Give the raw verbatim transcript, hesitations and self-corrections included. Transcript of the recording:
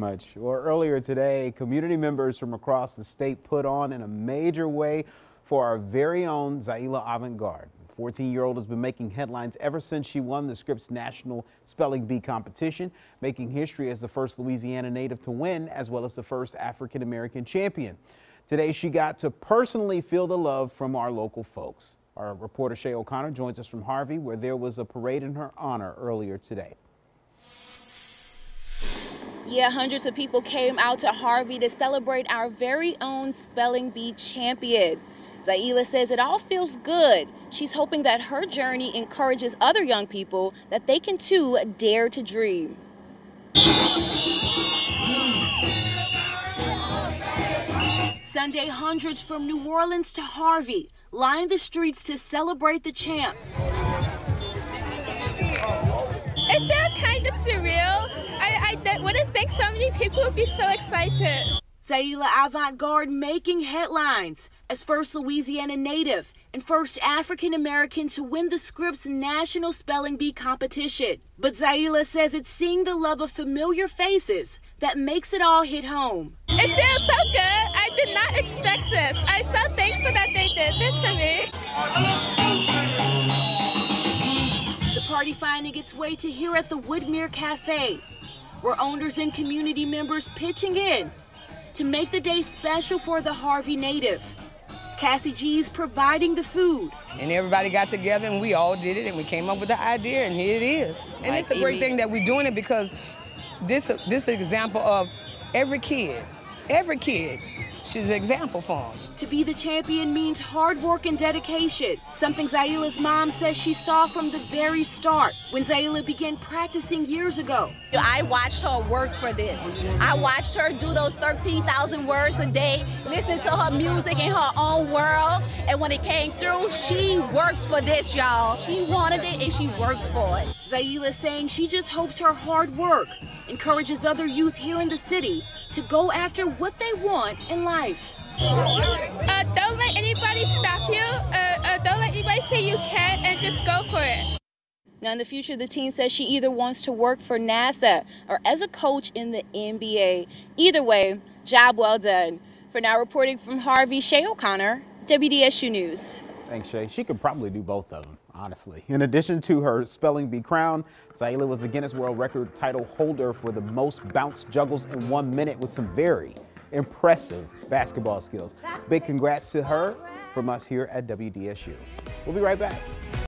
Much. Well, earlier today, community members from across the state put on in a major way for our very own Zaila Avant-Garde. The fourteen-year-old has been making headlines ever since she won the Scripps National Spelling Bee competition, making history as the first Louisiana native to win, as well as the first African-American champion. Today, she got to personally feel the love from our local folks. Our reporter Shay O'Connor joins us from Harvey, where there was a parade in her honor earlier today. Yeah, hundreds of people came out to Harvey to celebrate our very own Spelling Bee champion. Zaila says it all feels good. She's hoping that her journey encourages other young people that they can too dare to dream. Sunday, hundreds from New Orleans to Harvey lined the streets to celebrate the champ. It felt kind of surreal. I, I wouldn't think so many people would be so excited. Zaila Avant-Garde making headlines as first Louisiana native and first African-American to win the Scripps National Spelling Bee competition. But Zaila says it's seeing the love of familiar faces that makes it all hit home. It feels so good. I did not expect this. I'm so thankful that they did this for me. The party finding its way to here at the Woodmere Cafe, where owners and community members pitching in to make the day special for the Harvey native. Cassie G's providing the food. And everybody got together and we all did it and we came up with the idea and here it is. And Right, it's a great thing that we're doing it because this this example of every kid, every kid, she's an example for them. To be the champion means hard work and dedication, something Zaila's mom says she saw from the very start when Zaila began practicing years ago. I watched her work for this. I watched her do those thirteen thousand words a day, listening to her music in her own world. And when it came through, she worked for this, y'all. She wanted it and she worked for it. Zaila saying she just hopes her hard work encourages other youth here in the city to go after what they want in life. Uh, don't let anybody stop you. Uh, uh, don't let anybody say you can't, and just go for it. Now in the future, the teen says she either wants to work for NASA or as a coach in the N B A. Either way, job well done. For now, reporting from Harvey, Shay O'Connor, W D S U News. Thanks, Shay. She could probably do both of them, honestly. In addition to her Spelling Bee crown, Zaila was the Guinness World Record title holder for the most bounce juggles in one minute with some very impressive basketball skills. Big congrats to her from us here at W D S U. We'll be right back.